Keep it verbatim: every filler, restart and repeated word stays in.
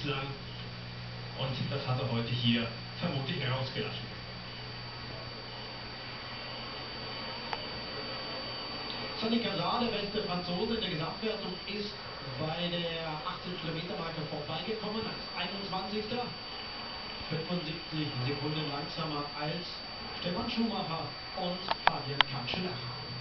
bislang. Und das hat er heute hier vermutlich rausgelassen. Sonny Casar, der beste Franzose in der Gesamtwertung, ist bei der achtzehn Kilometer Marke vorbeigekommen als einundzwanzigster fünfundsiebzig Sekunden langsamer als Stefan Schumacher und Fabian Schleck.